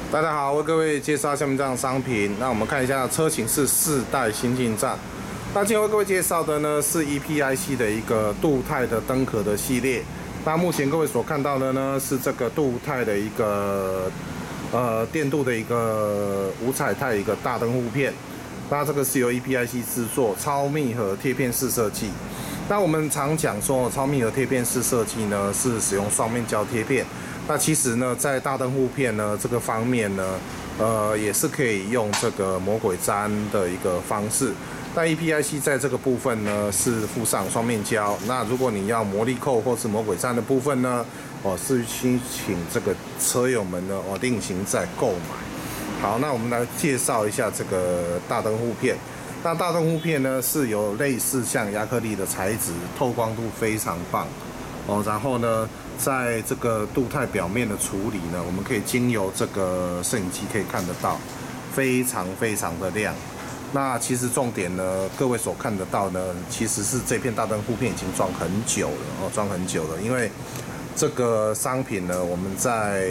大家好，为各位介绍下面这样的商品。那我们看一下车型是4代新进站。那今天为各位介绍的呢是 EPIC 的一个镀钛的灯壳的系列。那目前各位所看到的呢是这个镀钛的一个电镀的一个五彩钛一个大灯护片。那这个是由 EPIC 制作，超密合贴片式设计。那我们常讲说超密合贴片式设计呢是使用双面胶贴片。那其实呢，在大灯护片呢这个方面呢，也是可以用这个魔鬼毡的一个方式。那 EPIC 在这个部分呢是附上双面胶。那如果你要魔力扣或是魔鬼毡的部分呢，是请这个车友们呢另行再购买。好，那我们来介绍一下这个大灯护片。那大灯护片呢是有类似像亚克力的材质，透光度非常棒。然后呢，在这个镀钛表面的处理呢，我们可以经由这个摄影机可以看得到，非常的亮。那其实重点呢，各位所看得到呢，其实是这片大灯护片已经装很久了装很久了。因为这个商品呢，我们在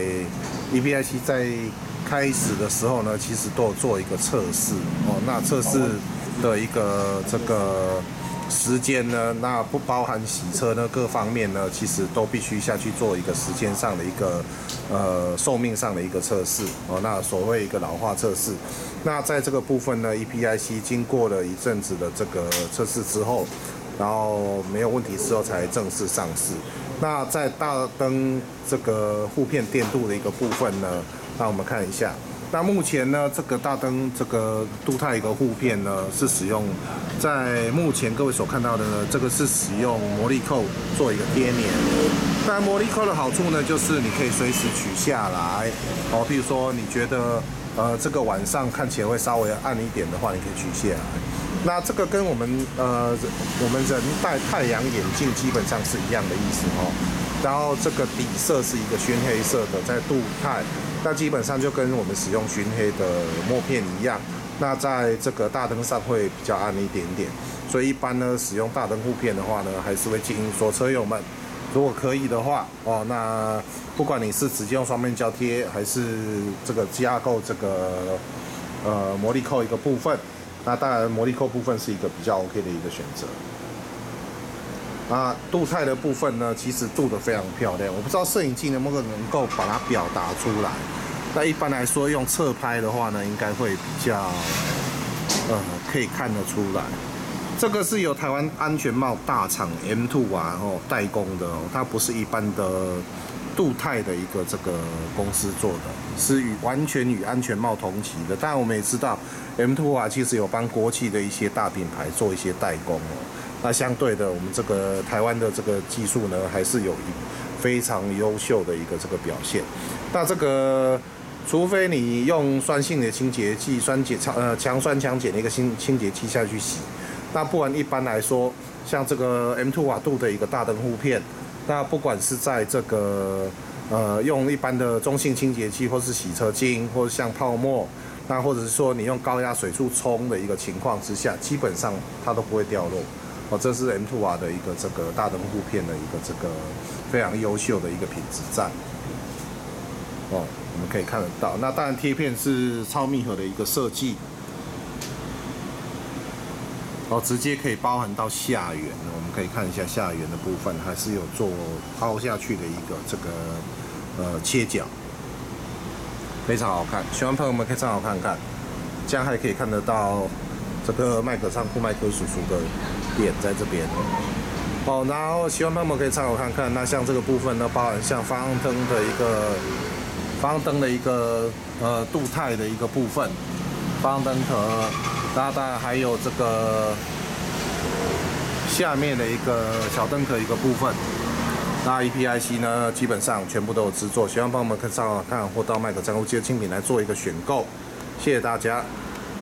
EPIC 在开始的时候呢，其实都有做一个测试那测试的一个这个时间呢，那不包含洗车呢，各方面呢，其实都必须下去做一个时间上的一个寿命上的一个测试那所谓一个老化测试。那在这个部分呢 ，EPIC 经过了一阵子的这个测试之后，然后没有问题之后才正式上市。那在大灯这个护片电镀的一个部分呢，那我们看一下。那目前呢，这个大灯这个镀钛一个护片呢，是使用在目前各位所看到的呢，这个是使用魔力扣做一个贴粘。那魔力扣的好处呢，就是你可以随时取下来譬如说你觉得这个晚上看起来会稍微暗一点的话，你可以取下来。那这个跟我们人戴太阳眼镜基本上是一样的意思然后这个底色是一个熏黑色的，在镀钛，那基本上就跟我们使用熏黑的墨片一样。那在这个大灯上会比较暗一点点，所以一般呢使用大灯护片的话呢，还是会建议说车友们，如果可以的话那不管你是直接用双面胶贴，还是这个加购这个魔力扣一个部分，那当然魔力扣部分是一个比较 OK 的一个选择。镀钛的部分呢，其实镀得非常漂亮。我不知道摄影机能不能够把它表达出来。那一般来说，用侧拍的话呢，应该会比较可以看得出来。这个是由台湾安全帽大厂 M2 代工的它不是一般的镀钛的一个这个公司做的，是完全与安全帽同期的。当然我们也知道 M2 其实有帮国际的一些大品牌做一些代工那相对的，我们这个台湾的这个技术呢，还是有非常优秀的一个这个表现。那这个，除非你用酸性的清洁剂、强酸强碱的一个清洁剂下去洗，那不然一般来说，像这个 M2 瓦度的一个大灯护片，那不管是在这个用一般的中性清洁剂，或是洗车精，或者像泡沫，那或者是说你用高压水柱冲的一个情况之下，基本上它都不会掉落。这是 M2 的一个这个大灯护片的一个这个非常优秀的一个品质在我们可以看得到。那当然贴片是超密合的一个设计直接可以包含到下缘。我们可以看一下下缘的部分，还是有做凹下去的一个这个切角，非常好看。喜欢朋友们可以参考看看，这样还可以看得到这个麦克仓库麦克叔叔的点在这边然后希望朋友们可以参考看看。那像这个部分呢，包含像方向灯的一个镀钛的一个部分，方向灯壳，那当然还有这个下面的一个小灯壳一个部分。那 EPIC 呢，基本上全部都有制作，希望朋友们可以参考看或到麦克仓库记得精品来做一个选购。谢谢大家。